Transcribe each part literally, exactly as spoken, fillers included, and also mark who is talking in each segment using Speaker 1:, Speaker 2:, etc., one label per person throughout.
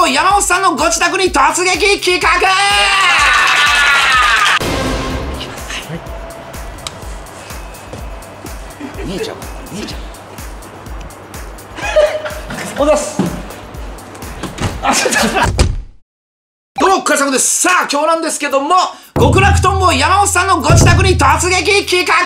Speaker 1: 山本さんのご自宅に突撃企画。見えちゃう見えちゃう。おざす。あ、ちょっと。どうも倉迫です。さあ今日なんですけども、極楽とんぼ山本さんのご自宅に突撃企画。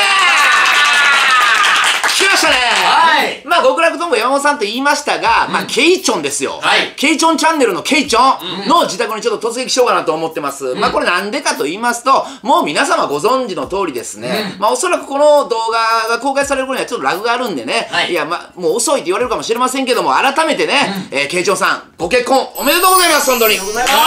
Speaker 1: 来ましたね。はい。まあ極楽とんぼ山本さんと言いましたが、うん、まあケイチョンですよ。はい。ケイチョンチャンネルのケイチョンの自宅にちょっと突撃しようかなと思ってます。うん、まあこれなんでかと言いますと、もう皆様ご存知の通りですね。うん、まあおそらくこの動画が公開される頃にはちょっとラグがあるんでね。はい。いやまあもう遅いって言われるかもしれませんけども、改めてね、うん、えー、ケイチョンさんご結婚おめでとうございます。本当に。ありがとうございます。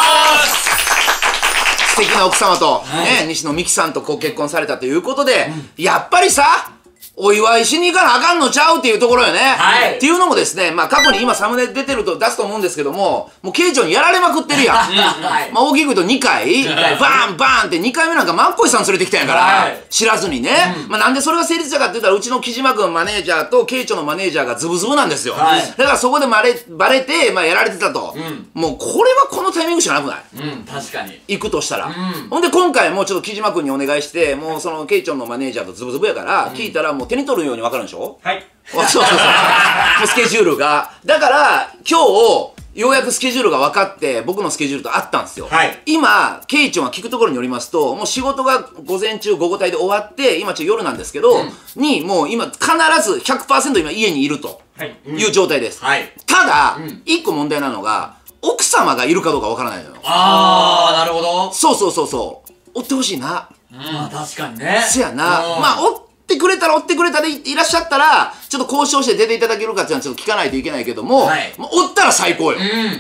Speaker 1: 素敵な奥様と、ね、はい、西野美紀さんとこう結婚されたということで、うん、やっぱりさ、お祝いしに行かなあかんのちゃうっていうところよね。はい。っていうのもですね、まあ過去に今サムネ出てると出すと思うんですけども、もうケイチョンにやられまくってるやん。はい。まあ大きく言うとにかい、バーンバーンってにかいめなんかマッコイさん連れてきたんやから、はい、知らずにね。うん、まあなんでそれが成立したかって言ったら、うちの木島君マネージャーとケイチョンのマネージャーがズブズブなんですよ。はい。だからそこでバレ、バレて、まあやられてたと。うん。もうこれはこのタイミングしかなくない？うん、確かに。行くとしたら。うん。ほんで今回もうちょっと木島君にお願いして、もうそのケイチョンのマネージャーとズブズブやから、聞いたらもう手に取るように分かるでしょ？はい。そうそうそう。もうスケジュールが。だから、今日、ようやくスケジュールが分かって、僕のスケジュールと合ったんですよ。はい。今、ケイチョンは聞くところによりますと、もう仕事が午前中、午後帯で終わって、今ちょっと夜なんですけど、うん、に、もう今、必ず ひゃくパーセント 今家にいるという状態です。はい。ただ、一、うん、個問題なのが、奥様がいるかどうか分からないのよ。あー、なるほど。そうそうそうそう。追ってほしいな。うん、まあ確かにね。せやな。まあ、追ってくれたら追ってくれたでいらっしゃったら、ちょっと交渉して出ていただけるかっていうのはちょっと聞かないといけないけども、はい、もう追ったら最高よ。うん、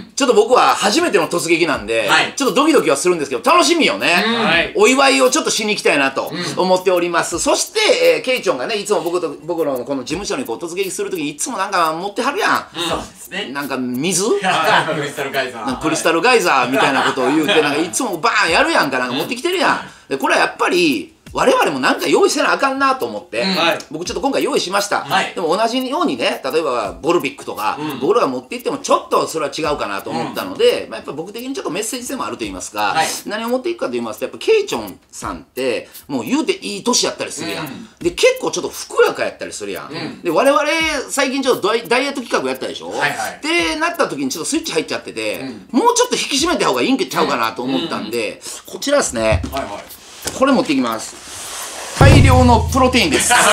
Speaker 1: ちょっと僕は初めての突撃なんで、はい、ちょっとドキドキはするんですけど、楽しみよね。はい、お祝いをちょっとしに行きたいなと思っております。うん、そして、えー、ケイチョンがね、いつも僕と、僕のこの事務所にこう突撃するときにいつもなんか持ってはるやん。そうですね。なんか水クリスタルガイザー。クリスタルガイザーみたいなことを言うて、なんかいつもバーンやるやんかなんか持ってきてるやん。で、これはやっぱり、我々もなんか用意せなあかんなと思って、うん、僕ちょっと今回用意しました。はい、でも同じようにね、例えばボルビックとか、うん、僕らが持っていってもちょっとそれは違うかなと思ったので、うん、まあやっぱ僕的にちょっとメッセージ性もあると言いますか、はい、何を持っていくかと言いますと、やっぱケイチョンさんって、もう言うていい年やったりするやん。うん、で、結構ちょっとふくよかやったりするやん。うん、で、我々最近ちょっとダイエット企画やったでしょ。はいはい、で、なった時にちょっとスイッチ入っちゃってて、うん、もうちょっと引き締めた方がいいんちゃうかなと思ったんで、こちらですね。はいはい、これ持っていきます。大量のプロテインです。はい。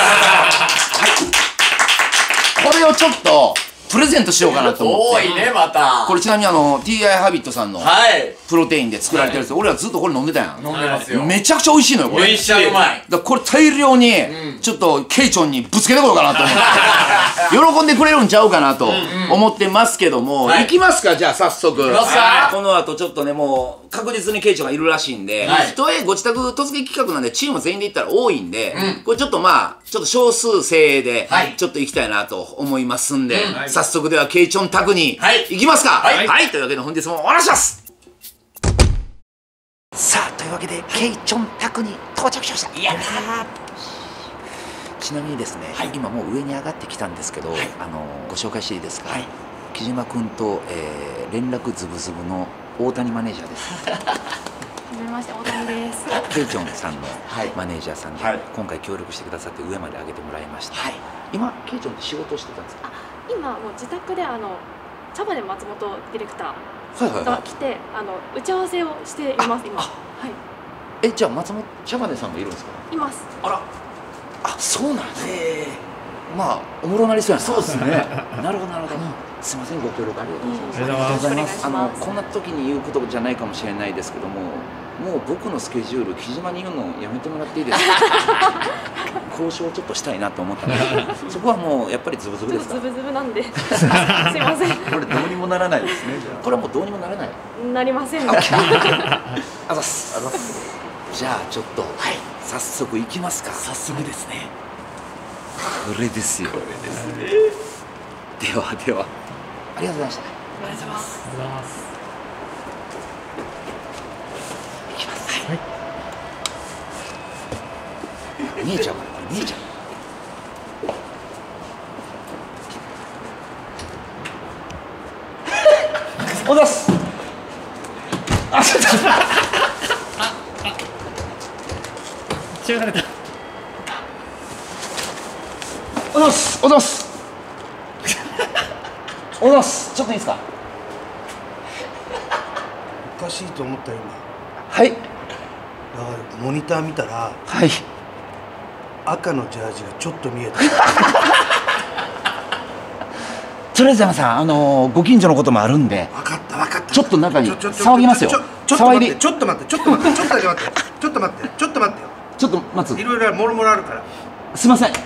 Speaker 1: これをちょっとプレゼントしようかなと思って。多いね、また。これちなみにあの ティーアイ ハビットさんのプロテインで作られてるんですよ。俺らずっとこれ飲んでたやん。飲んでますよ。めちゃくちゃ美味しいのよこれ。めっちゃうまい。だからこれ大量にちょっとケイチョンにぶつけてこようかなと思って喜んでくれるんちゃうかなと思ってますけども、いきますか。じゃあ早速この後ちょっとね、もう確実にケイチョンがいるらしいんで、一重ご自宅突撃企画なんでチーム全員で行ったら多いんで、これちょっとまあちょっと少数精鋭でちょっと行きたいなと思いますんで、早速ではケイチョン宅に行きますか。はい、はい、というわけで本日もお話します。さあというわけでケイチョン宅に到着しました。やったー。ちなみにですね、はい、今もう上に上がってきたんですけど、はい、あのご紹介していいですか。はい、木島君と、えー、連絡ズブズブの大谷マネージャーです。はじめまして、大谷です。ケイチョンさんのマネージャーさんで、はい、今回協力してくださって上まで上げてもらいました。はい、今ケイチョンって仕事をしてたんですか。
Speaker 2: 今もう自宅であの茶葉で松本ディレクターが来て、あの打ち合わせをしています今。はい。
Speaker 1: え、じゃあ松本茶葉でさんがいるんですか。
Speaker 2: います。
Speaker 1: あら。あ、そうなんですね。まあおもろなりそうやな。そうですね。なるほどなるほど。すみません、ご協力ありがとうございます。ありがとうございます。あのこんな時に言うことじゃないかもしれないですけども、もう僕のスケジュール木島に言うのやめてもらっていいですか。交渉をちょっとしたいなと思ったので、そこはもうやっぱりズブズブですか。
Speaker 2: ズブズブなんで。すいません。
Speaker 1: これどうにもならないですね。これはもうどうにもならない。
Speaker 2: なりませんね。
Speaker 1: あざす。あざす。じゃあちょっと、はい、早速行きますか。早速ですね。これですよ。これですね。ではでは、ありがとうございました。ありがとうございます。ありがとうございます。行きます。はい。見えちゃうから、これ見えちゃう。 おざす。あ、ちょっと
Speaker 3: 血が垂れた。
Speaker 1: おざすおざすおざす。ちょっといいですか。
Speaker 4: おかしいと思ったよ今。
Speaker 1: はい
Speaker 4: だからモニター見たら
Speaker 1: はい。
Speaker 4: 赤のジャージがちょっと見えた。
Speaker 1: とりあえず山さん、あのー、ご近所のこともあるんで、
Speaker 4: 分かった分かった
Speaker 1: ちょっと中に
Speaker 4: ちょちょちょ
Speaker 1: 騒ぎますよ。
Speaker 4: ちょちょっと
Speaker 1: 騒いで
Speaker 4: 待ってちょっと待ってちょっと待ってちょっとだけ待ってちょっと待ってちょっと待ってよ。
Speaker 1: ちょっと待つ。
Speaker 4: いろいろもろもろあるから。
Speaker 1: すいません。
Speaker 3: ち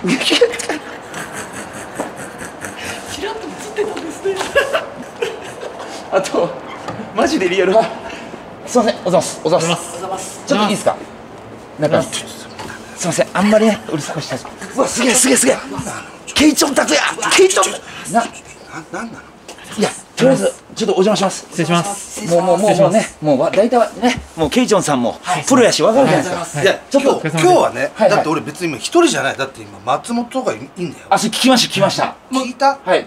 Speaker 3: らっと映ってたんですね。
Speaker 1: あとマジでリアル派。すいません。おざますおざま
Speaker 3: おざますす。おざます。
Speaker 1: ちょっといいですか。中に。すいません。あんまりねうるさくしたい。うわすげえすげえすげえ。ケイチョン達也。ケイチョン。な、
Speaker 4: ななんなの。
Speaker 1: いやとりあえずちょっとお邪魔します。
Speaker 3: 失礼します。
Speaker 1: もうもうもうもうねもうわ大体はねもうケイチョンさんもプロやしわかるじゃないですか。
Speaker 4: いや
Speaker 1: ちょっと
Speaker 4: 今日今日はね
Speaker 1: はいはい
Speaker 4: だって俺別に今一人じゃない。だって今松本とかいいんだよ。
Speaker 1: あ、それ聞きました聞きました。
Speaker 4: 聞いた。
Speaker 1: はい。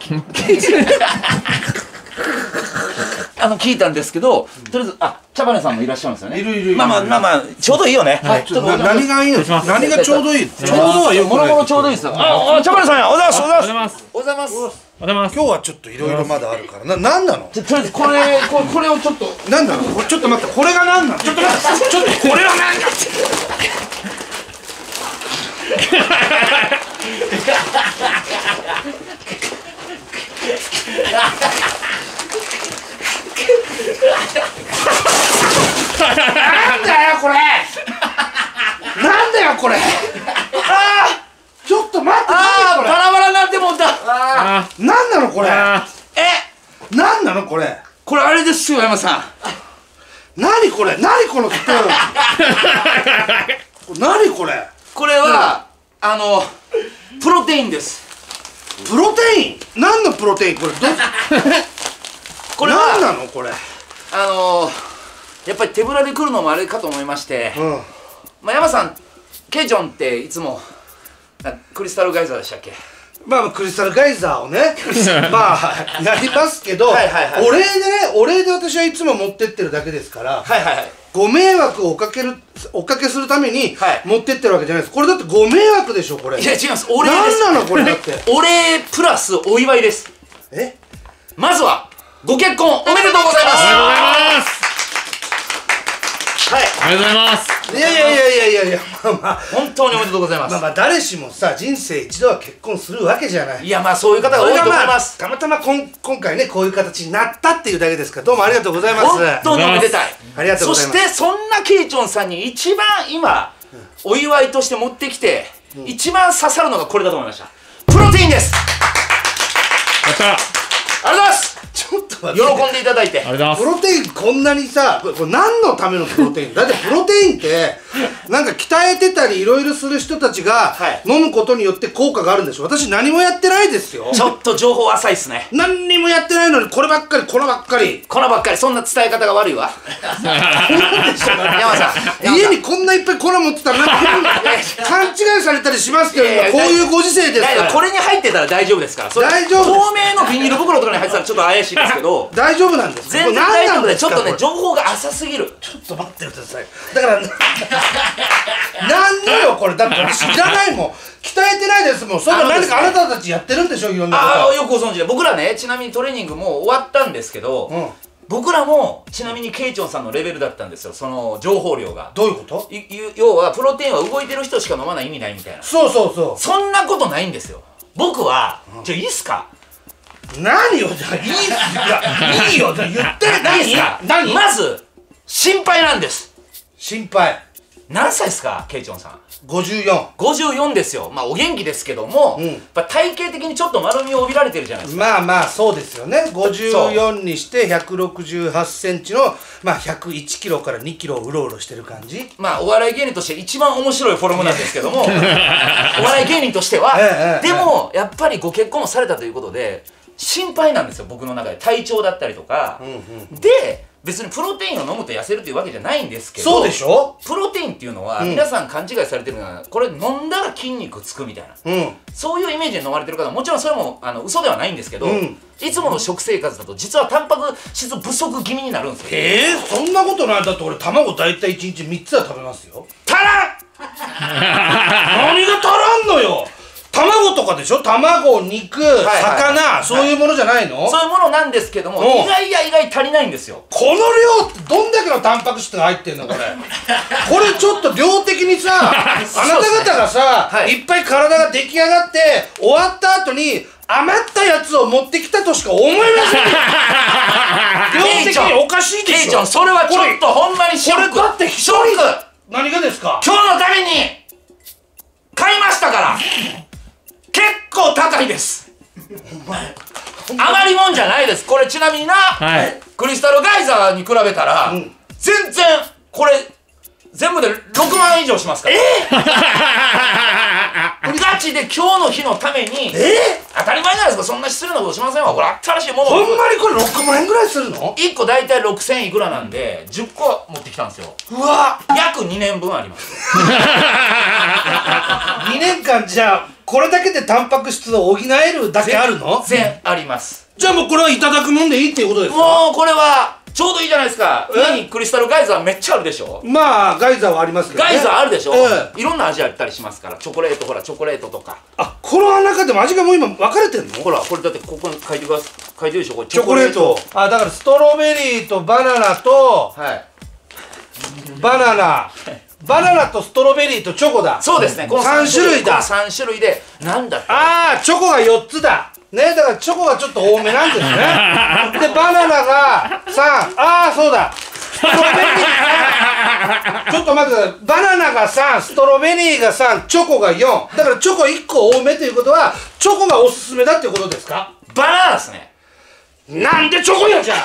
Speaker 1: あの聞いたんですけど、とりあえずあ茶羽さんもいらっしゃるんですよね。
Speaker 4: いるいるいる
Speaker 1: まあまあまあまあちょうどいいよね。はい。
Speaker 4: ちょっと何がいいの。何がちょうどいい。ちょうどはよく
Speaker 1: もろもろちょうどいいですよ。ああ茶羽さんやおざますおざ
Speaker 3: おはよう
Speaker 1: ます
Speaker 3: ございます。
Speaker 1: おざます。
Speaker 3: おはようございます。
Speaker 4: 今日はちょっといろいろまだあるからな。なんなの。
Speaker 1: とりあえずこれここれをちょっと
Speaker 4: なんなの。これちょっと待ってこれがなんなの。ちょっと待ってちょっとこれはなんだ。なんだよこれ。なんだよこれ。ああちょっと待って。
Speaker 1: ああバラバラになってもうた。
Speaker 3: あ
Speaker 4: なんなのこれ。
Speaker 3: あ
Speaker 1: え
Speaker 4: なんなのこれ。
Speaker 1: これあれですよ山さん。
Speaker 4: 何これ。何このスプーン。何これ。
Speaker 1: これはあのプロテインです。
Speaker 4: プロテイン。何のプロテインこれ。ど
Speaker 1: これ
Speaker 4: 何な
Speaker 1: は
Speaker 4: のこれ。
Speaker 1: あのやっぱり手ぶらで来るのもあれかと思いまして、
Speaker 4: うん。
Speaker 1: まあ山さんケイチョンっていつもなクリスタルガイザーでしたっけ。
Speaker 4: まあクリスタルガイザーをねまあやりますけど、
Speaker 1: はいはいはい
Speaker 4: お礼でねお礼で私はいつも持ってってるだけですから、
Speaker 1: はいはいはい。
Speaker 4: ご迷惑をおかけるおかけするために
Speaker 1: はい
Speaker 4: 持ってってるわけじゃないです。これだってご迷惑でしょこれ。
Speaker 1: いや違います。お礼です。
Speaker 4: 何なのこれだって
Speaker 1: お礼プラスお祝いです。
Speaker 4: え
Speaker 1: まずはご結婚おめでとうございます。
Speaker 3: おはようございます。
Speaker 1: はい。
Speaker 3: おはようございます。
Speaker 4: いやいやいやいやいやいやまあまあ
Speaker 1: 本当におめでとうございます。
Speaker 4: まあまあ誰しもさ人生一度は結婚するわけじゃない。
Speaker 1: いやまあそういう方が多いと思います。
Speaker 4: たまたまこん今回ねこういう形になったっていうだけですからどうもありがとうございます。
Speaker 1: 本当におめでたい。
Speaker 4: ありがとうご
Speaker 1: そし
Speaker 4: ざいます。
Speaker 1: てそんなケイチョンさんに一番今お祝いとして持ってきて一番刺さるのがこれだと思いました。プロテインです。
Speaker 3: やった。
Speaker 1: ありがとうございます。
Speaker 4: ちょっと待って。
Speaker 1: 喜んでいただいて。
Speaker 3: ありがとうご
Speaker 4: プロテインこんなにさこれこれ何のためのプロテインだってプロテインってなんか鍛えてたりいろいろする人たちが
Speaker 1: はい
Speaker 4: 飲むことによって効果があるんでしょ。私何もやってないですよ。
Speaker 1: ちょっと情報浅いっすね。
Speaker 4: 何にもやってないのにこればっかりこればっかり。
Speaker 1: 粉ばっかりそんな伝え方が悪いわ。山さん
Speaker 4: 家にこんないっぱい粉持ってたらなんか勘違いされたりしますけど今こういうご時世です
Speaker 1: いやい
Speaker 4: から。
Speaker 1: やこれに入ってたら大丈夫ですから。それ
Speaker 4: 大丈夫です
Speaker 1: 透明のビニール袋とかに入ってたらちょっと怪しいですけど
Speaker 4: 大丈夫なんですか。
Speaker 1: 全然大丈夫でちょっとね
Speaker 4: これ
Speaker 1: 情報が浅すぎる。
Speaker 4: ちょっと待ってください。だからなんのよこれ。だって私知らないもん。鍛えてないですもん。そんな何かあなたたちやってるんでしょいろんなこと。
Speaker 1: ああよくご存知で。僕らねちなみにトレーニングもう終わったんですけど、
Speaker 4: うん
Speaker 1: 僕らもちなみにケイチョンさんのレベルだったんですよ。その情報量が
Speaker 4: どういうこと。
Speaker 1: いい要はプロテインは動いてる人しか飲まない意味ないみたいな。
Speaker 4: そうそうそ
Speaker 1: そんなことないんですよ。僕は、じゃあいいっすか。
Speaker 4: う。何よじゃあいいっすか。いいよじゃあ言って。
Speaker 1: 何っすか。
Speaker 4: 何。
Speaker 1: まず心配なんです。
Speaker 4: 心配。
Speaker 1: 何歳っすかケイチョンさん。
Speaker 4: ごじゅうよん。
Speaker 1: ごじゅうよんですよ。まあお元気ですけども、
Speaker 4: うん
Speaker 1: やっぱ体型的にちょっと丸みを帯びられてるじゃないですか。
Speaker 4: まあまあそうですよね。ごじゅうよんにしてひゃくろくじゅうはちセンチのまあひゃくいちキロからにキロうろうろしてる感じ。
Speaker 1: まあお笑い芸人として一番面白いフォルムなんですけどもお笑い芸人としては、
Speaker 4: ええ
Speaker 1: でもやっぱりご結婚もされたということで心配なんですよ僕の中で。体調だったりとか、
Speaker 4: うんうん。
Speaker 1: で別にプロテインを飲むと痩せるというわけじゃないんですけど、
Speaker 4: そうでしょ。
Speaker 1: プロテインっていうのは皆さん勘違いされてるのは、これ飲んだら筋肉つくみたいな、
Speaker 4: うん、
Speaker 1: そういうイメージで飲まれてる方ももちろんそれもあの嘘ではないんですけど、うん、いつもの食生活だと実はタンパク質不足気味になるんですよ。
Speaker 4: ええー、そんなことない。だって俺卵大体いちにちみっつは食べますよ。
Speaker 1: 足らん
Speaker 4: 何が足らんのよ。卵とかでしょ。卵、肉、はいはい、魚、はい、そういうものじゃないの、はい、
Speaker 1: そういうものなんですけども、意外や意外足りないんですよ。
Speaker 4: この量ってどんだけのタンパク質が入ってんのこれこれちょっと量的にさあなた方がさ、はい、いっぱい体が出来上がって終わった後に余ったやつを持ってきたとしか思えません量的におかしいでしょ。
Speaker 1: ケイちゃん、それはちょっとほんまにショック。
Speaker 4: これだって一人何がですか。
Speaker 1: 今日のために買いましたから結構高いです。余りもんじゃないです。これちなみにな、はい、クリスタルガイザーに比べたら、うん、全然これ全部でろくまん以上しますから。えー、ガチで今日の日のために、えー、当たり前じゃないですか。そんな失礼なことしませんわ。これ新しいもの。
Speaker 4: ほんまにこれろくまんえんぐらいするの。
Speaker 1: いっこ大体ろくせんいくらなんでじゅっこ持ってきたんですよ。
Speaker 4: うわ、
Speaker 1: 約にねんぶんあります。
Speaker 4: にねんかんじゃあこれだけでタンパク質を補えるだけあるの。
Speaker 1: 全然あります。
Speaker 4: じゃあもうこれはいただくもんでいいっていうことですか。
Speaker 1: もうこれはちょうどいいじゃないですか。家にクリスタルガイザーめっちゃあるでしょ。
Speaker 4: まあガイザーはありますけどね。
Speaker 1: ガイザーあるでしょ、
Speaker 4: え
Speaker 1: いろんな味あったりしますから。チョコレート、ほらチョコレートとか。
Speaker 4: あ、この中でも味がもう今分かれてんの。
Speaker 1: ほらこれだってここに書いてください。書いてるでしょこれ。
Speaker 4: チョコレート。あ、だからストロベリーとバナナと、はい、バナナバナナとストロベリーとチョコだ。
Speaker 1: そうですね、この
Speaker 4: さんしゅるいだ。
Speaker 1: さんしゅるいでなんだって。
Speaker 4: ああ、チョコがよっつだね。だからチョコがちょっと多めなんですねでバナナがさん。ああ、そうだ、ストロベリーちょっと待ってください。バナナがさん、ストロベリーがさん、チョコがよん。だからチョコいっこ多めということはチョコがおすすめだっていうことですか。
Speaker 1: バナナですね。
Speaker 4: なんでチョコやじゃん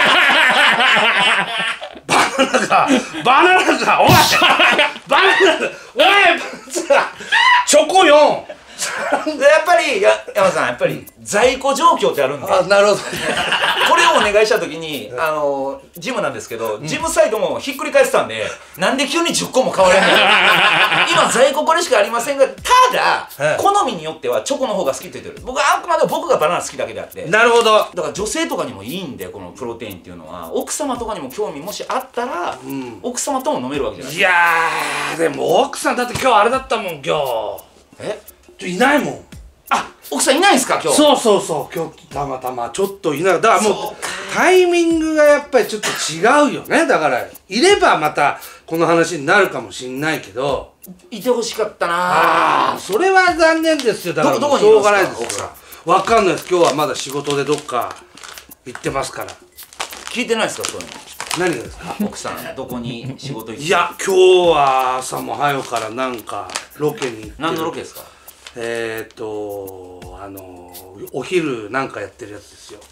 Speaker 4: バナナがバナナがお前バナナお前チョコよん
Speaker 1: やっぱりや山さん、やっぱり在庫状況ってあるんで。
Speaker 4: あ、なるほど
Speaker 1: これをお願いした時にあのジムなんですけど、ジムサイドもひっくり返してたんで、なんで急にじゅっこも買われんの今在庫これしかありませんが、ただ好みによってはチョコの方が好きって言ってる。僕はあくまで僕がバナナ好きだけであって。
Speaker 4: なるほど。
Speaker 1: だから女性とかにもいいんで、このプロテインっていうのは奥様とかにも興味もしあったら、うん、奥様とも飲めるわけじゃないですか。
Speaker 4: いやーでも奥さんだって今日あれだったもん。今日えいないもん。
Speaker 1: あ、奥さんいないんですか今日。
Speaker 4: そうそうそう、今日たまたまちょっといない。だからもうタイミングがやっぱりちょっと違うよね。だからいればまたこの話になるかもしんないけど、
Speaker 1: いてほしかったな
Speaker 4: あ。それは残念ですよ。だからもうしょうがないです。奥さんわかんないです。今日はまだ仕事でどっか行ってますから。
Speaker 1: 聞いてないですかそういうの。
Speaker 4: 何がですか。
Speaker 1: 奥さんどこに仕事行って。
Speaker 4: いや今日は朝も早くからなんかロケに行ってる。
Speaker 1: 何のロケですか。
Speaker 4: えーっとあのお昼なんかやってるやつですよ。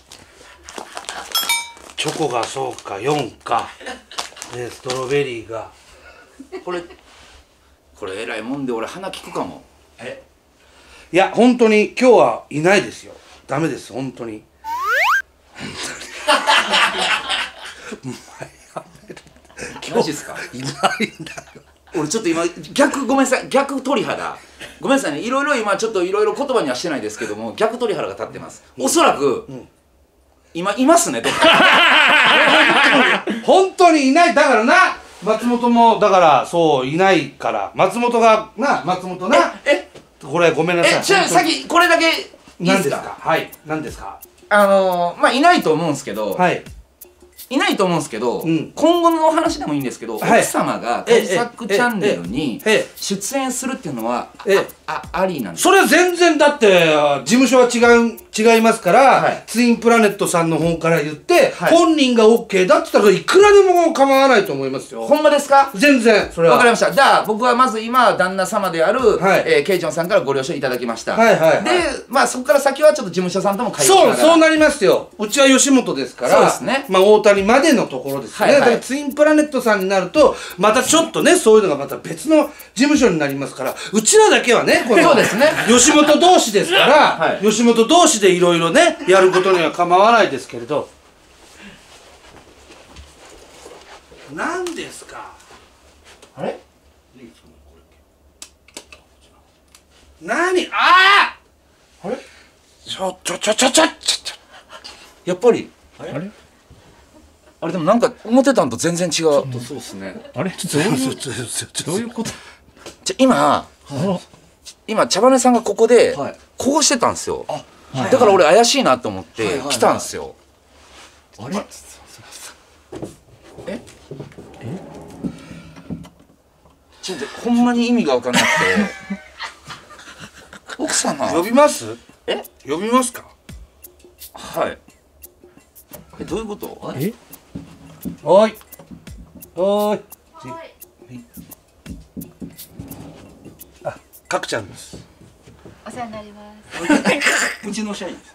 Speaker 4: チョコがそうかよんか、ね、ストロベリーが
Speaker 1: これこれえらいもんで俺鼻利くかも。え
Speaker 4: いや本当に今日はいないですよ。ダメです本当に本当に
Speaker 1: マジですか。
Speaker 4: いないんだよ。
Speaker 1: 俺ちょっと今逆ごめんなさい、逆鳥肌ごめんなさいね。いろいろ今ちょっといろいろ言葉にはしてないですけども、逆鳥肌が立ってます。おそらく、うん、今いますねどっか
Speaker 4: 本当にいない。だからな松本もだからそういないから松本がな松本なえこれごめんなさい。
Speaker 1: えじゃあ先これだけいいですか。
Speaker 4: はい何ですか。
Speaker 1: あのー、まあいないと思うんですけど、
Speaker 4: はい
Speaker 1: いないと思うんですけど、うん、今後のお話でもいいんですけど、はい、奥様がカイサックチャンネルに出演するっていうのはああありなんですか。
Speaker 4: それは全然だって事務所は違う違いますから、はい、ツインプラネットさんの方から言って、はい、本人が オーケー だって言ったらいくらでも構わないと思いますよ。
Speaker 1: ほんまですか。
Speaker 4: 全然それは
Speaker 1: わかりました。じゃあ僕はまず今旦那様である、はいえー、ケイチョンさんからご了承いただきました。はいはい、はい、でまあそこから先はちょっと事務所さんとも会話しながら。
Speaker 4: そうそうなりますよ。うちは吉本ですから。
Speaker 1: そうですね。
Speaker 4: まあ大谷までのところですね。はいはい、だからツインプラネットさんになるとまたちょっとねそういうのがまた別の事務所になりますから、うちらだけはねこの
Speaker 1: そうですね
Speaker 4: 吉本同士ですから、はい、吉本同士でいろいろねやることには構わないですけれど、 何ですか。
Speaker 1: あれ
Speaker 4: 何。あ
Speaker 1: あれ
Speaker 4: ちょちょちょちょちょちょちょ。
Speaker 1: やっぱり
Speaker 3: あれ
Speaker 1: あれでもなんか思ってたんと全然違う。ちょっと
Speaker 5: そうですね。
Speaker 3: あれどういうどういうこと？
Speaker 1: じゃ今今茶羽さんがここで
Speaker 5: はい
Speaker 1: こうしてたんですよ。
Speaker 3: はい
Speaker 1: だから俺怪しいなと思って
Speaker 5: はいはいはい
Speaker 1: 来たんですよ。
Speaker 5: あれ？
Speaker 1: えちょっとほんまに意味が分かんなくて奥様
Speaker 4: 呼びます。
Speaker 1: え
Speaker 4: 呼びますか。
Speaker 1: はいえどういうこと？
Speaker 3: え
Speaker 4: おいおい。あ、かくちゃんです。
Speaker 2: お世話になります
Speaker 5: うちの社員です。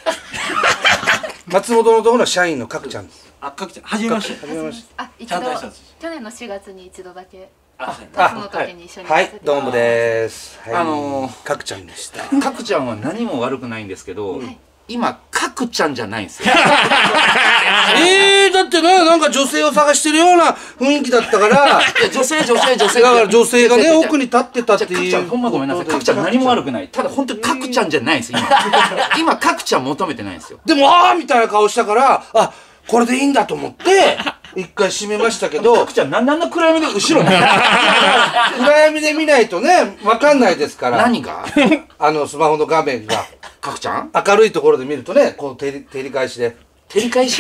Speaker 4: 松本のところの社員のかくちゃんです。
Speaker 5: あ、かくちゃん、はじめまして。
Speaker 4: はじめまして。
Speaker 2: あ、一
Speaker 5: ちゃん
Speaker 2: 度
Speaker 5: と挨拶して
Speaker 2: 去年のしがつに一度だけ
Speaker 5: あ、
Speaker 2: 夏の時に一緒に
Speaker 4: はい、どうもです。はい、
Speaker 1: あのー
Speaker 4: かくちゃんでした。
Speaker 1: かくちゃんは何も悪くないんですけど、
Speaker 2: はい
Speaker 1: 今かくちゃんじゃないんですよ。
Speaker 4: えー、だってね、なんか女性を探してるような雰囲気だったから。
Speaker 1: いや女性女性女性
Speaker 4: だから女性がね、奥に
Speaker 1: に
Speaker 4: 立ってたっていう。
Speaker 1: じゃあかくちゃんほんまごめんなさい。かくちゃん何も悪くない。ただ本当にかくちゃんじゃないんです今。今かくちゃん求めてないんですよ。
Speaker 4: でも、あーみたいな顔したから、あ、これでいいんだと思って、一回閉めましたけど、
Speaker 1: かくちゃんなんなんの暗闇で後ろに
Speaker 4: 暗闇で見ないとね、わかんないですから。
Speaker 1: 何が
Speaker 4: あの、スマホの画面が。
Speaker 1: かくちゃん
Speaker 4: 明るいところで見るとね、こう照り、照り返しで。
Speaker 1: 照り返し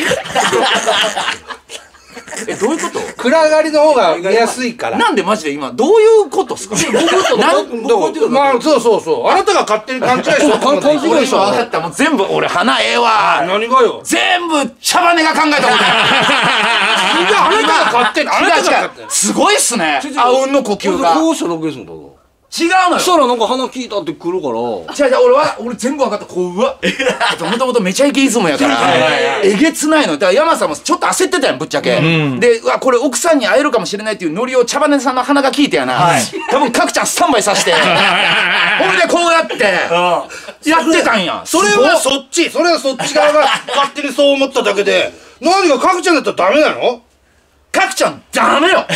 Speaker 1: えどういうこと
Speaker 4: 暗がりの方が見やすいから。
Speaker 1: なんでマジで今どういうことっすかなん
Speaker 4: どうまあ、そうそうそう。あなたが勝手に勘違いしたと思うんだけど
Speaker 1: 俺今分かったもう全部俺花ええわ
Speaker 4: 何がよ。
Speaker 1: 全部茶羽が考えたことや
Speaker 4: あなたが勝手に、あなたが勝手に。
Speaker 1: すごいっすねあうんの呼吸が
Speaker 5: こうしただけですもん、ただ。
Speaker 1: 違うのよ
Speaker 5: したらなんか鼻聞いたって来るから。
Speaker 1: 違う違う俺は俺全部分かったこううわもともとめちゃイケイズムやからえげつないのだから山さんもちょっと焦ってたやんぶっちゃけ
Speaker 3: ん
Speaker 1: でうわこれ奥さんに会えるかもしれないっていうノリを茶羽さんの鼻が聞いてやな多分かくちゃんスタンバイさせてほんでこうやってやってたんや
Speaker 4: それはそっち、それはそっち側が勝手にそう思っただけで、何がかくちゃんだったらダメなの？
Speaker 1: かくちゃんダメよ
Speaker 4: か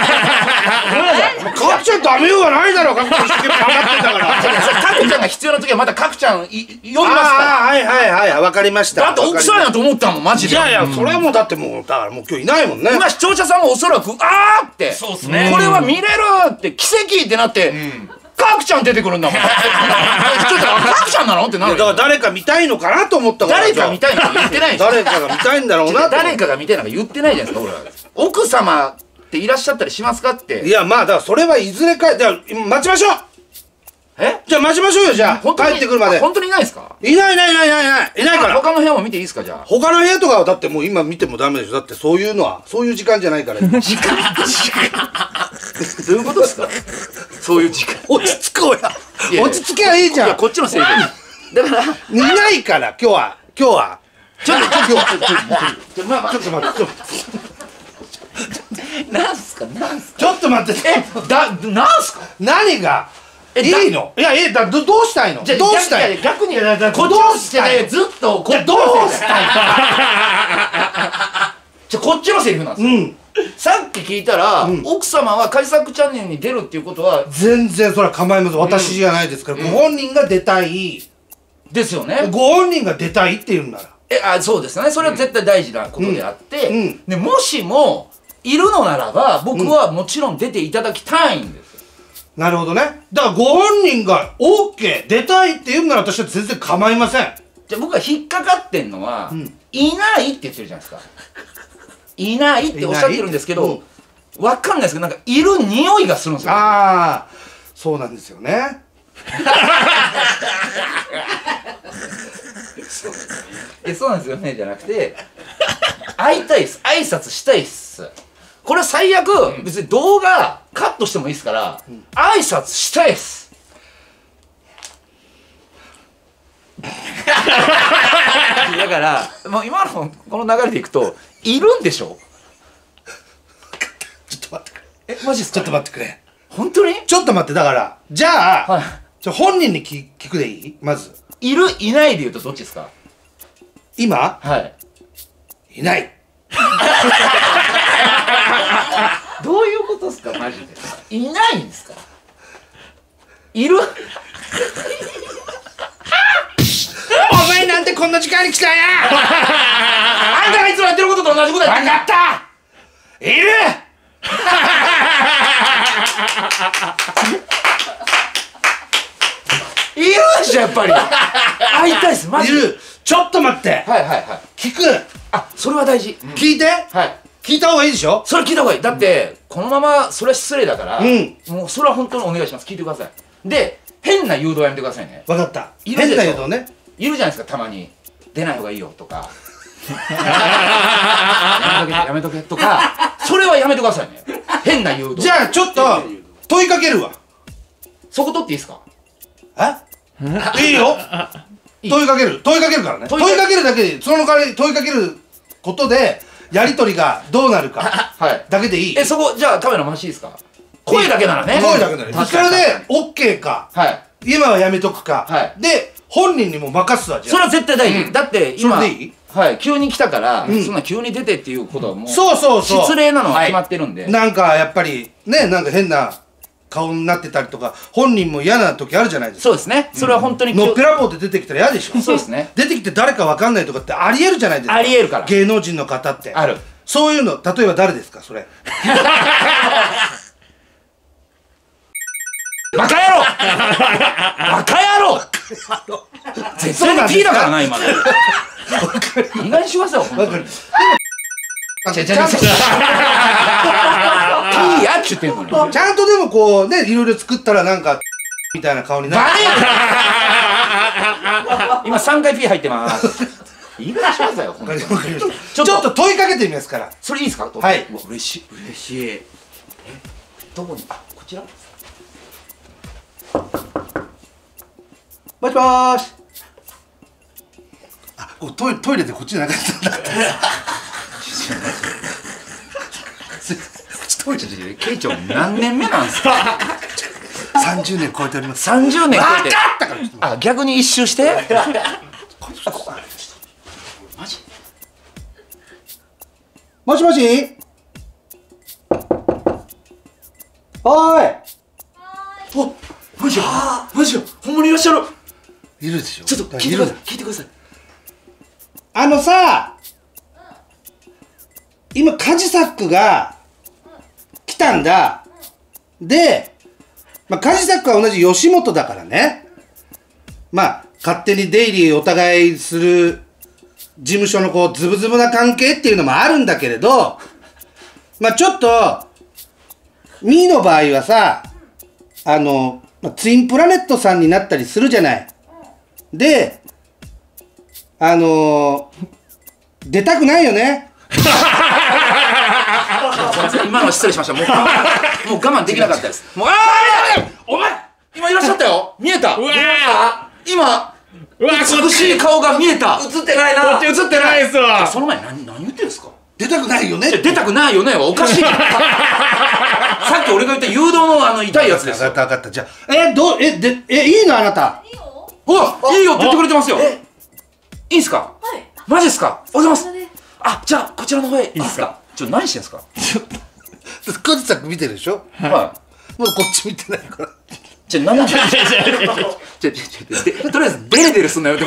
Speaker 4: くちゃんダメようがないだろう、かくちゃん一生懸命頑張ってんだから。
Speaker 1: かくちゃんが必要な時はまたかくちゃんい呼びますから
Speaker 4: ああ、はいはいはい、わかりました。
Speaker 1: だって奥さんやと思ったもんマジで
Speaker 4: いやいや、それはもうだってもう、だからもう今日いないもんね。
Speaker 1: 今視聴者さんもおそらくあーって
Speaker 3: そうっすね
Speaker 1: これは見れるって奇跡ってなってかくちゃん出てくるんだもんちょっとかくちゃんなのってなる
Speaker 4: だから誰か見たいのかなと思ったから。
Speaker 1: 誰か見たいのか言ってないんですよ
Speaker 4: 誰かが見たいんだろうなと。
Speaker 1: 誰かが見たいのか言ってないじゃないですか俺は奥様っていらっしゃったりしますかって
Speaker 4: いや、まあ、だからそれはいずれか、じゃあ、待ちましょう。
Speaker 1: え
Speaker 4: じゃあ待ちましょうよ、じゃあ。
Speaker 1: 本当に
Speaker 4: 帰ってくるまで。
Speaker 1: 本当にいないですか
Speaker 4: いないいないいないいないいない。いないから。
Speaker 1: 他の部屋も見ていいですかじゃあ
Speaker 4: 他の部屋とかはだってもう今見てもダメでしょ。だってそういうのは、そういう時間じゃないから。
Speaker 1: 時間どういうことですかそういう時間
Speaker 4: 落ち着こうや。
Speaker 1: いや
Speaker 4: 落ち着きゃいいじ
Speaker 1: い
Speaker 4: ゃん。
Speaker 1: やこっちのセリフだから
Speaker 4: いないから、今日は。今日は。
Speaker 1: ちょっとちょっとちょっとちょっとまあまあ
Speaker 4: ちょっと待って、ちょっと
Speaker 1: なんすかなんすか
Speaker 4: ちょっと待って。
Speaker 1: えだなんすか
Speaker 4: 何が
Speaker 1: え
Speaker 4: いいのいや、え、だ、ど、どうしたいの
Speaker 1: じゃあ
Speaker 4: どうしたい
Speaker 1: 逆に
Speaker 4: いやだ
Speaker 1: こっち
Speaker 4: ど
Speaker 1: の
Speaker 4: うしたいの
Speaker 1: ずっとこっち
Speaker 4: ど
Speaker 1: の
Speaker 4: うしたい
Speaker 1: じゃこっちのセリフなんですよ、
Speaker 4: うん。
Speaker 1: さっき聞いたら、
Speaker 4: うん
Speaker 1: 奥様はカイサックチャンネルに出るっていうことは
Speaker 4: 全然それは構いません。私じゃないですから。ご本人が出たい。
Speaker 1: ですよね
Speaker 4: ご本人が出たいって言うんなら。
Speaker 1: えあそうですねそれは絶対大事なことであって、
Speaker 4: うんうん
Speaker 1: でもしもいるのならば僕はもちろん出ていただきたいんです、
Speaker 4: なるほどね。だからご本人が オーケー 出たいって言うなら私は全然構いません。
Speaker 1: じゃあ僕が引っかかってんのは、
Speaker 4: ん
Speaker 1: いないって言ってるじゃないですかいないっておっしゃってるんですけど、
Speaker 4: いない
Speaker 1: わかんないですけどなんかいる匂いがするんですよ
Speaker 4: ああ、そうなんですよね。
Speaker 1: えそうなんですよねじゃなくて会いたいっす挨拶したいっすこれは最悪、別に動画カットしてもいいですから、挨拶したいっすだからもう今のこの流れでいくといるんでしょ
Speaker 4: ちょっと待ってくれ。
Speaker 1: えマジっすか
Speaker 4: ちょっと待ってくれ。
Speaker 1: 本当に
Speaker 4: ちょっと待って、だから、じゃあ、
Speaker 1: はい
Speaker 4: ちょ本人に聞聞くでいいまず。
Speaker 1: いるいないで言うとどっちですか
Speaker 4: 今
Speaker 1: はい
Speaker 4: いない。
Speaker 1: どういうことですかマジで。いないんですか。いる。
Speaker 4: お前なんでこんな時間に来たんや。
Speaker 1: あんたがいつもやってることと同じことやって
Speaker 4: 分かった。いる。
Speaker 1: いるでしょやっぱり。会いたいですマジで。
Speaker 4: いる。ちょっと待って。
Speaker 1: はいはいはい。
Speaker 4: 聞く。
Speaker 1: あ、それは大事。
Speaker 4: 聞いて。
Speaker 1: はい。
Speaker 4: 聞いた方がいいでしょ。
Speaker 1: それ聞いた方がいい。だってこのままそれは失礼だから。
Speaker 4: うん。
Speaker 1: もうそれは本当にお願いします。聞いてください。で、変な誘導やめてくださいね。
Speaker 4: 分かった。
Speaker 1: いるでしょ。
Speaker 4: 変な誘導ね。
Speaker 1: いるじゃないですかたまに。出ない方がいいよとか。やめとけやめとけとか。それはやめてくださいね。変な誘導。
Speaker 4: じゃあちょっと問いかけるわ。
Speaker 1: そこ取っていいですか。
Speaker 4: え？いいよ。問いかける。問いかけるからね。問いかけるだけで、その代わり問いかけることでやりとりがどうなるかだけでいい。
Speaker 1: え、そこじゃあカメラ回していいですか。声だけならね。
Speaker 4: 声だけなら。それでオッケーか。はい。今はやめとくか。はい。で本人にも任すわ。じゃあ。
Speaker 1: それは絶対大事。だって今。
Speaker 4: それでいい？
Speaker 1: はい。急に来たからそんな急に出てっていうことはもう。
Speaker 4: そうそうそう。
Speaker 1: 失礼なのは決まってるんで。
Speaker 4: なんかやっぱりね、なんか変な顔になってたりとか、本人も嫌な時あるじゃないですか。
Speaker 1: そうですね。それは本当に
Speaker 4: のっぺらぼうで出てきたら嫌でしょ。
Speaker 1: そうですね。
Speaker 4: 出てきて誰かわかんないとかってありえるじゃないですか。
Speaker 1: ありえるから。
Speaker 4: 芸能人の方って
Speaker 1: ある。
Speaker 4: そういうの、例えば誰ですかそれ。
Speaker 1: バカ野郎バカ野郎絶対に P だからな今の。意外にしますよ。わかる。ちゃちゃちゃ。P やっちゅってんのに。
Speaker 4: ちゃんとでもこうね、いろいろ作ったらなんかみたいな顔になる。
Speaker 1: 今さんかい P 入ってます。意外にしますよ。
Speaker 4: ちょっと問いかけてみますから。
Speaker 1: それいいですか。
Speaker 4: はい。
Speaker 1: 嬉しい嬉しい。え、どこに。あ、こちら。
Speaker 4: もしもーし。あ、こうトイレトイレでこっちじゃなかったんだって。
Speaker 1: トイレでケイちゃん何年目なんですか。
Speaker 4: 三十年超えております。
Speaker 1: 三十年超えて。
Speaker 4: 分かったから。
Speaker 1: あ、逆に一周して。マジ。
Speaker 4: もしもし。おーい。
Speaker 1: お、マジよ。マジよ。ほんまにいらっしゃる。
Speaker 4: いるでしょ。
Speaker 1: ちょっと聞いてください。聞いてください。
Speaker 4: あのさ、今カジサックが来たんだ。で、まあ、カジサックは同じ吉本だからね。まあ勝手に出入りお互いする事務所のこうズブズブな関係っていうのもあるんだけれど、まあちょっとミーの場合はさ、あのツインプラネットさんになったりするじゃない。で、あのー、出たくないよね。
Speaker 1: 今のは失礼しました。もうもう我慢できなかったです。もう、ああ、お前今いらっしゃったよ。見えた。うわ今美しい顔が見えた。映ってないな。こっち映ってないですわ。その前何何言ってんですか。
Speaker 4: 出たくないよね。
Speaker 1: 出たくないよねはおかしい。さっき俺が言った誘導のあの痛いやつですよ。
Speaker 4: 分かった分かった。じゃあえどうえでえいいのあなた。
Speaker 2: いいよ。
Speaker 1: おいいよって言ってくれてますよ。いいんすか。
Speaker 2: はい。
Speaker 1: マジですか。おはようございます。あ、じゃあこちらの方へいいですか。ちょっと何してんすか。
Speaker 4: カジサック見てるでしょ。
Speaker 1: はい。
Speaker 4: まだこっち見てないから。
Speaker 1: じゃあ何なんで。ちょちょちょとりあえずデレデレすんなよって。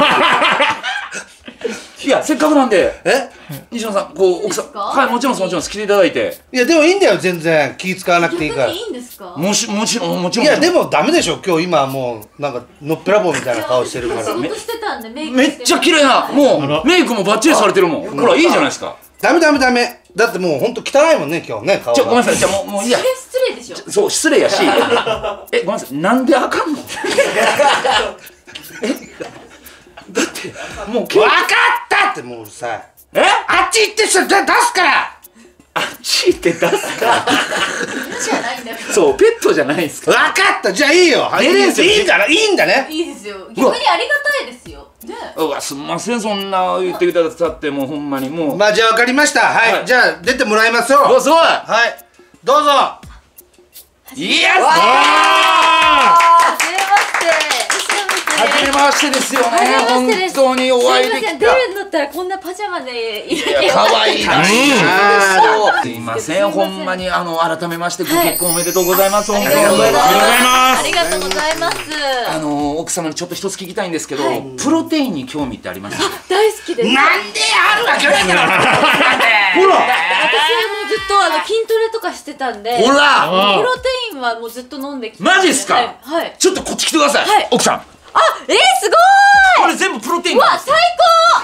Speaker 1: いやせっかくなんで。
Speaker 4: え？
Speaker 1: 西野さんこう奥さんはいもちろんもちろん来ていただいて。
Speaker 4: いやでもいいんだよ全然気使わなくていいから。
Speaker 2: いいんですか。
Speaker 1: もしもちろんもちろん。
Speaker 4: いやでもダメでしょ今日今もうなんかのっぺらぼうみたいな顔してるから。
Speaker 2: 仕事してたんでメイク
Speaker 1: めっちゃ綺麗なもうメイクもバッチリされてるもん。ほらいいじゃないですか。
Speaker 4: ダメダメダメ。だってもうほんと汚いもんね今日ね顔が。
Speaker 1: ちょごめんなさいじゃあもうもういいや。
Speaker 2: 失礼でしょ。
Speaker 1: そう失礼やし。えごめんなさいなんであかんの。えだってもう
Speaker 4: 分かったってもううるさい。
Speaker 1: え
Speaker 4: あっち行ってさ出すから
Speaker 1: あっち行って出すから
Speaker 2: じゃないんだよ。
Speaker 1: そうペットじゃないですか。
Speaker 4: 分かったじゃあいいよ。
Speaker 1: 出れんすよ
Speaker 4: いいんだないいんだね。
Speaker 2: いいですよ。逆にありがたいですよ。ね。
Speaker 1: うわすんませんそんな言ってくださってもうほんまにもう。
Speaker 4: まあじゃあ分かりましたはい、はい、じゃあ出てもらいますよ。
Speaker 1: おすごい
Speaker 4: はいどうぞ。
Speaker 1: イエス。
Speaker 2: はじめまして。
Speaker 1: 初めましてですよね。
Speaker 6: 初めまして
Speaker 1: 本
Speaker 6: です
Speaker 1: 当にお会いできた。
Speaker 6: すいません、出るんだったらこんなパジャマでいなきゃよかった。
Speaker 1: 可愛いな。すいません、ほんまにあの改めましてご結婚おめでとうございます。
Speaker 6: あ
Speaker 1: 本当に
Speaker 6: りがとうございます。
Speaker 3: あ
Speaker 6: ありがとうございます。
Speaker 1: あの奥様にちょっと一つ聞きたいんですけど、プロテインに興味ってあります？
Speaker 6: 大好きです。
Speaker 1: なんであるわけないんだろ。
Speaker 4: ほら
Speaker 6: 私はもうずっとあの筋トレとかしてたんで、
Speaker 1: ほら。
Speaker 6: プロテインはもうずっと飲んできて。
Speaker 1: マジっすか？
Speaker 6: はい。はい。
Speaker 1: ちょっとこっち来てください。
Speaker 6: はい
Speaker 1: 奥さん。
Speaker 6: あ、えー、すご
Speaker 1: こ
Speaker 6: ーい。
Speaker 1: れ全部プロテイン
Speaker 6: うわ、
Speaker 1: なんです。
Speaker 6: 最高。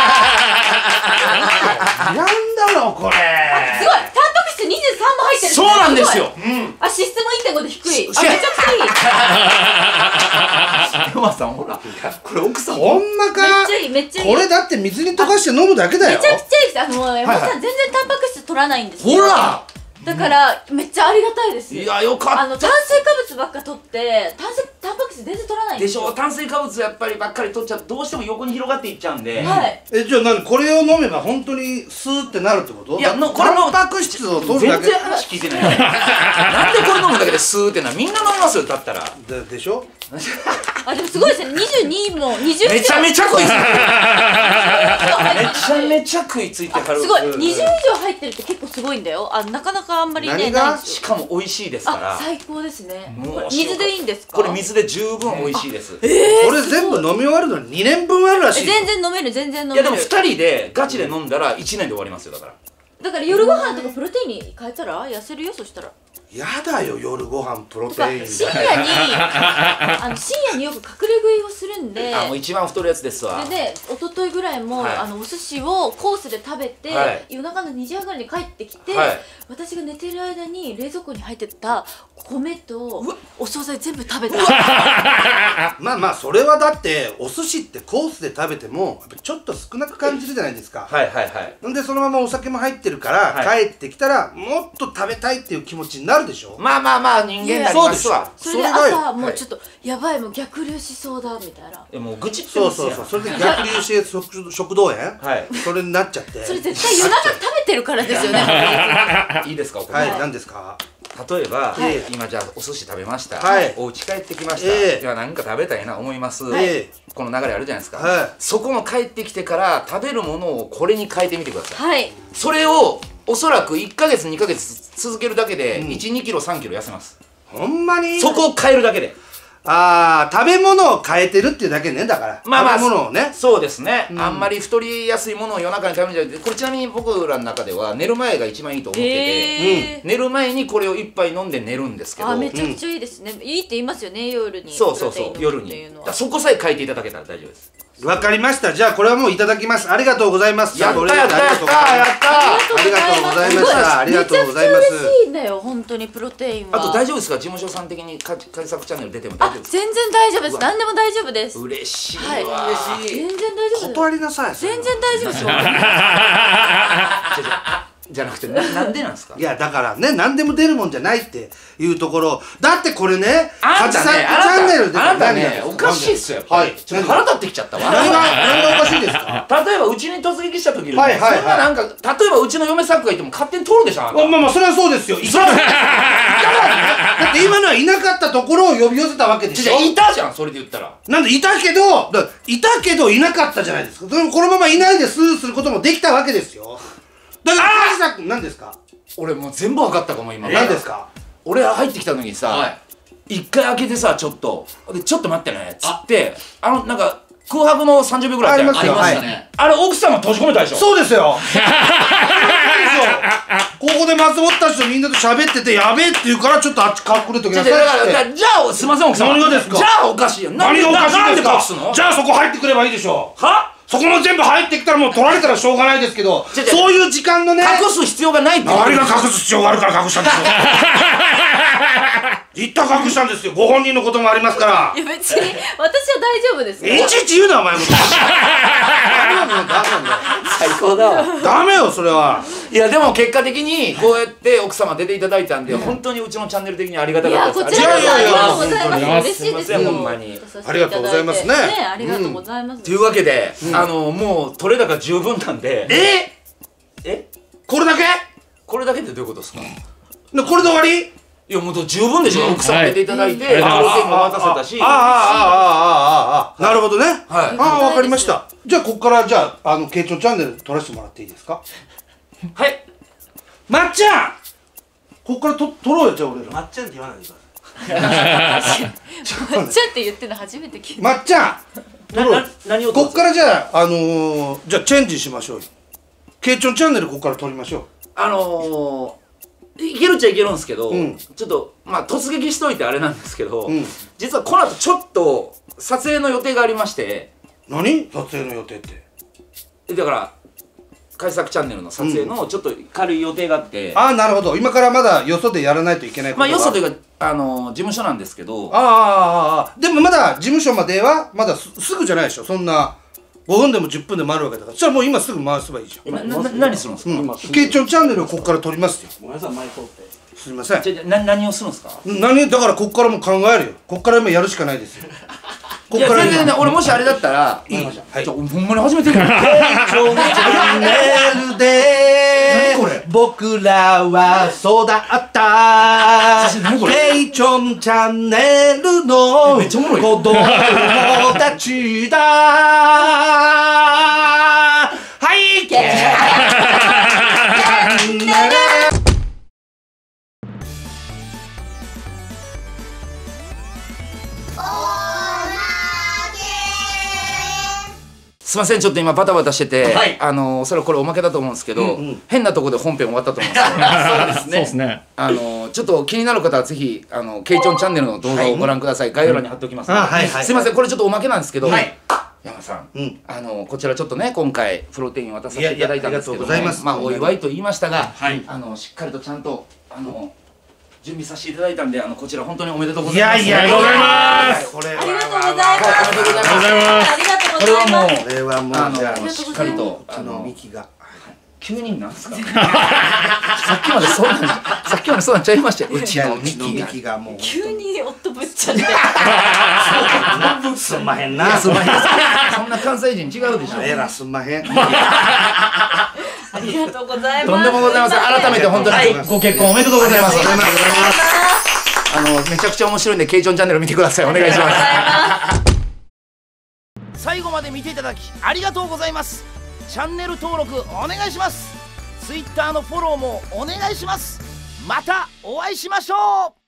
Speaker 4: なんだろうこれ。
Speaker 6: すごい。タンパク質にじゅうさんも入ってる。
Speaker 1: そうなんですよ。
Speaker 6: ごい。あ、脂質もいってんごで低い。あ、めち
Speaker 1: し
Speaker 6: ゃくちゃいい。
Speaker 1: 山さんほら、これ奥さん。
Speaker 4: ほんまか。
Speaker 6: めっちゃいい、めっちゃいい。
Speaker 4: これだって水に溶かして飲むだけだよ。
Speaker 6: めちゃくちゃいいです。あの、山本さん全然タンパク質取らないんですよ。
Speaker 1: ほら。
Speaker 6: だからめっちゃありがたいです。
Speaker 1: いやよかった。
Speaker 6: あの炭水化物ばっか取って炭水タンパク質全然取らないん
Speaker 1: でし
Speaker 6: ですよ。
Speaker 1: ょ。炭水化物やっぱりばっかり取っちゃうとどうしても横に広がっていっちゃうんで。
Speaker 6: はい。
Speaker 4: え、じゃあ何これを飲めば本当にスーってなるってこと？
Speaker 1: いやのこれの
Speaker 4: タンパク質を取る
Speaker 1: 全
Speaker 4: だけ
Speaker 1: 然話聞いてない。なんでこれ飲むだけでスーってな、みんな飲みますよ。だったら。
Speaker 4: ででしょ？
Speaker 6: あ、でもすごいですね。にじゅうにもにじゅう
Speaker 1: めちゃめちゃ食いついてる。め
Speaker 6: め
Speaker 1: ちゃめちゃ食いついてはる。
Speaker 6: すごいにじゅう以上入ってるって結構すごいんだよ。あ、なかなかあんまりね
Speaker 4: 何が
Speaker 6: ないんですよ。
Speaker 1: しかも美味しいですから。
Speaker 6: あ、最高ですね。
Speaker 1: もう
Speaker 6: これ水でいいんですか？
Speaker 1: これ水で十分美味しいです。
Speaker 4: これ全部飲み終わるのににねんぶんあるらしい。
Speaker 6: 全然飲める、全然飲める。
Speaker 1: いやでもふたりでガチで飲んだらいちねんで終わりますよ。だから。
Speaker 6: だから夜ご飯とかプロテインに変えたら痩せるよ。そしたら
Speaker 4: やだよ夜ご飯プロ
Speaker 6: とか
Speaker 4: テイン
Speaker 6: 深夜にあの深夜によく隠れ食いをするんで、
Speaker 1: あ、もう一番太るやつですわ。
Speaker 6: でね、一昨日ぐらいも、
Speaker 1: はい
Speaker 6: あのお寿司をコースで食べて、
Speaker 1: はい
Speaker 6: 夜中のにじはんぐらいに帰ってきて、
Speaker 1: はい
Speaker 6: 私が寝てる間に冷蔵庫に入ってた米とお惣菜全部食べた。
Speaker 4: まあまあそれはだってお寿司ってコースで食べてもやっぱちょっと少なく感じるじゃないですか。
Speaker 1: はいはいはい。
Speaker 4: なんでそのままお酒も入ってるから、
Speaker 1: はい
Speaker 4: 帰ってきたらもっと食べたいっていう気持ちになるでしょ。
Speaker 1: まあまあまあ人間になりますわ。
Speaker 6: それで
Speaker 4: それだよ
Speaker 6: 朝もうちょっとやばい、もう逆流しそうだみたいな。
Speaker 1: え、もう愚痴って
Speaker 4: そう
Speaker 1: ますやん。
Speaker 4: そうそう。それで逆流性食食道炎、
Speaker 1: はい
Speaker 4: それになっちゃって
Speaker 6: それ絶対夜中食べてるからですよね。
Speaker 1: いいですか、お
Speaker 4: はい、
Speaker 1: 米。
Speaker 4: 何ですか？
Speaker 1: 例えば、
Speaker 4: はい
Speaker 1: 今じゃあお寿司食べました、
Speaker 4: はい
Speaker 1: お家帰ってきました、
Speaker 4: ええ
Speaker 1: いや何か食べたいな思います、
Speaker 4: ええ
Speaker 1: この流れあるじゃないですか、
Speaker 4: はい
Speaker 1: そこの帰ってきてから食べるものをこれに変えてみてください、
Speaker 6: はい。
Speaker 1: それをおそらくいっかげつにかげつ続けるだけで
Speaker 4: うん
Speaker 1: いちにキロさんキロ痩せます、
Speaker 4: ほんまに
Speaker 1: そこを変えるだけで
Speaker 4: ああ食べ物を変えてるっていうだけね。だから
Speaker 1: まあまあ
Speaker 4: 食べ物をね。
Speaker 1: そうですね、
Speaker 4: うん
Speaker 1: あんまり太りやすいものを夜中に食べるんじゃなくて、これちなみに僕らの中では寝る前が一番いいと思ってて、
Speaker 6: えー
Speaker 1: 寝る前にこれを一杯飲んで寝るんですけど、
Speaker 6: あ、めちゃくちゃいいですね。いいって言いますよね、夜に。
Speaker 1: そうそうそう
Speaker 6: プロテイン
Speaker 1: 夜に
Speaker 6: 飲むっていうのは
Speaker 1: だからそこさえ変えていただけたら大丈夫です。
Speaker 4: わかりました。じゃあこれはもういただきます。ありがとうございます。
Speaker 1: やったやったやったやった
Speaker 4: ありがとうございましたありがとうございます
Speaker 6: めちゃくちゃ嬉しいんだよ、本当にプロテインは。
Speaker 1: あと大丈夫ですか、事務所さん的にかカジサクチャンネル出ても大
Speaker 6: あ
Speaker 1: 丈夫、です
Speaker 6: 全然大丈夫です。
Speaker 1: うわ
Speaker 6: 何でも大丈夫です。
Speaker 1: 嬉しいわ、
Speaker 6: はい
Speaker 1: 嬉しい
Speaker 6: 全然大丈夫です。
Speaker 4: 断りなさい。
Speaker 6: 全然大丈夫ですよ。
Speaker 1: じゃなくてななんでなんですか。
Speaker 4: いやだからね何でも出るもんじゃないっていうところだってこれね
Speaker 1: あんたね、
Speaker 4: カジサックチャンネルで
Speaker 1: あなた
Speaker 4: 何
Speaker 1: ね、おかしいっすよ、やっぱり。
Speaker 4: はい
Speaker 1: ちょっと腹立ってきちゃったわ。
Speaker 4: 何が何がおかしいですか？
Speaker 1: 例えばうちに突撃した時に、
Speaker 4: はいはいはい
Speaker 1: そんななんか、例えばうちの嫁さんがいても勝手に通るでしょ、あなた。
Speaker 4: まあまあそれはそうですよ。いただって今のはいなかったところを呼び寄せたわけでしょ。
Speaker 1: じゃいたじゃん、それで言ったら。
Speaker 4: なんでいたけどだいたけどいなかったじゃないですか。でもこのままいないでスルーすることもできたわけですよ。だからカジサック何ですか？
Speaker 1: 俺もう全部分かったかも、今。
Speaker 4: 何ですか？
Speaker 1: 俺入ってきた時にさ、一回開けてさ、ちょっと、でちょっと待ってね、つって、あの、なんか、空白のさんじゅうびょうぐらいあったよ。
Speaker 4: ありますよ。
Speaker 5: ありましたね。
Speaker 1: あれ、奥様閉じ込めたでしょ。
Speaker 4: そうですよ。ここで松本たちとみんなと喋っててやべえって言うからちょっとあっち隠れときなさい
Speaker 1: じゃあだから
Speaker 4: って。
Speaker 1: じゃあすいません奥様。
Speaker 4: 何がですか？
Speaker 1: じゃあおかしいよ。なんで
Speaker 4: 何がおかしいんですか？
Speaker 1: ななんで隠すの？
Speaker 4: じゃあそこ入ってくればいいでしょう。
Speaker 1: は？
Speaker 4: そこも全部入ってきたらもう取られたらしょうがないですけど、
Speaker 1: 違う違う
Speaker 4: そういう時間のね。
Speaker 1: 隠す必要がないって
Speaker 4: 何が隠す必要があるから隠したんですよ。言った隠したんですよ。ご本人のこともありますから。
Speaker 6: いや別に私は大丈夫ですよ。
Speaker 4: いちいち言うなお前も。ダメなんだよダメなんだよ。
Speaker 1: 最高だわ。
Speaker 4: ダメよそれは。
Speaker 1: いやでも結果的にこうやって奥様出ていただいたんで、本当にうちのチャンネル的にありがた
Speaker 6: いや、
Speaker 1: かったです。
Speaker 6: こちらこそありがとうご
Speaker 4: いやいやいや
Speaker 6: ざいます。嬉しいです
Speaker 1: すいません
Speaker 6: よ。
Speaker 1: ほんまに
Speaker 4: ありがとうございますね
Speaker 6: ありがとうございます。
Speaker 1: というわけで、あのもう取れ高十分なんで。
Speaker 4: え？
Speaker 1: え？
Speaker 4: これだけ？
Speaker 1: これだけでどういうことですか？
Speaker 4: でこれで終わり？
Speaker 1: いやもう十分でしょ、奥さん出ていただいてプロテインも渡せたし。
Speaker 4: ああああああああなるほどね。
Speaker 1: はい。
Speaker 4: ああわかりました。じゃあここからじゃああのケイチョンチャンネル撮らせてもらっていいですか。
Speaker 1: はい。
Speaker 4: まっちゃんここからと撮ろうよ。じゃあ俺ら
Speaker 5: まっちゃんって言わないでくださ
Speaker 6: まっちゃんって言ってるの初めて聞いた。
Speaker 4: まっちゃん撮ろうよ。
Speaker 5: 何を
Speaker 4: こっからじゃああのー、じゃあチェンジしましょうよ。ケイチョンチャンネルここから撮りましょう。
Speaker 1: あのー、いけるっちゃいけるんですけど、うん、ちょっとまあ突撃しといてあれなんですけど、うん、実はこの後ちょっと撮影の予定がありまして。
Speaker 4: 何？撮影の予定って
Speaker 1: だから開作チャンネルの撮影のちょっと軽い予定があって、うん、
Speaker 4: ああなるほど。今からまだよそでやらないといけないことが
Speaker 1: まあよそというかあのー、事務所なんですけど、
Speaker 4: ああああでもまだ事務所まではまだ す, すぐじゃないでしょ。そんなごふんでもじゅっぷんでもあるわけだから、そしたらもう今すぐ回せばいいじゃん。
Speaker 1: なな何するんですか。
Speaker 4: うん、ケイチョンチャンネルをここから撮りますよ。
Speaker 5: ごめんなさい、前通って。
Speaker 4: すみません。
Speaker 1: じゃな何をするんですか。
Speaker 4: 何だからここからも考えるよ。ここから今やるしかないですよ。ここから
Speaker 1: いや全然俺もしあれだったらいい。はい。じゃほんまに初めて。ケイチョンチャンネルで
Speaker 4: 何これ。
Speaker 5: 僕らは育ったケイチョンチャンネルの子供たちだ。はいケイチャンネル。
Speaker 1: すいませんちょっと今バタバタしてて、
Speaker 5: はい、
Speaker 1: あのー、それこれおまけだと思うんですけど、うんうん、変なところで本編終わったと思うんですよ。
Speaker 3: そうですね。
Speaker 1: あのー、ちょっと気になる方はぜひあのケイチョンチャンネルの動画をご覧ください。はい、概要欄に貼っておきますので、はい、すいませんこれちょっとおまけなんですけど、はい、山さん、うん、あのー、こちらちょっとね今回プロテイン渡させていただいたんですけど、まあお祝いと言いましたが、はい、あのしっかりとちゃんとあの準備させていただいたんで、あのこちら本当におめでとうございます。
Speaker 4: いやいや、ありがとうございます。これ
Speaker 6: ありがとうございます。ありがとうございます。ありがとうございます。
Speaker 4: これはもう
Speaker 1: あのしっかりと
Speaker 4: あのミキが
Speaker 1: 急になんですか。さっきまでそうなんさっきまでそうなんちゃいましたよ。うちのミ
Speaker 4: キがもう
Speaker 6: 急に夫ぶっちゃって。
Speaker 4: すんまへんな。
Speaker 1: すんまへん。そんな関西人違うでしょ。
Speaker 4: えらすんまへん。
Speaker 6: ありがとうございます。
Speaker 1: とんでもございません。改めて本当にご結婚おめでとうございます。あのめちゃくちゃ面白いんでケイチョンチャンネル見てください。お願いします。最後まで見ていただきありがとうございます。チャンネル登録お願いします。ツイッターのフォローもお願いします。またお会いしましょう。